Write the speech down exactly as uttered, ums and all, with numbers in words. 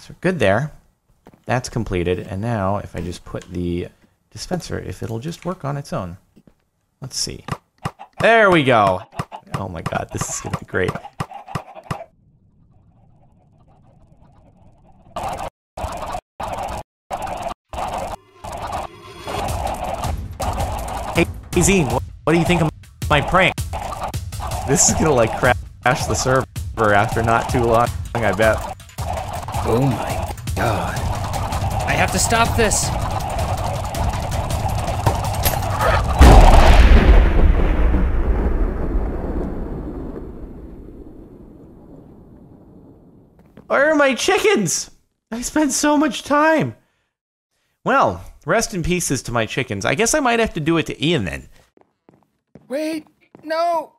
So we're good there. That's completed. And now, if I just put the dispenser, if it'll just work on its own. Let's see. There we go. Oh my god, this is gonna be great. Hey, Zine, what, what do you think of my prank? This is gonna like crash the server after not too long, I bet. Oh my god. I have to stop this. Where are my chickens? I spent so much time. Well, rest in pieces to my chickens. I guess I might have to do it to Ian then. Wait, no.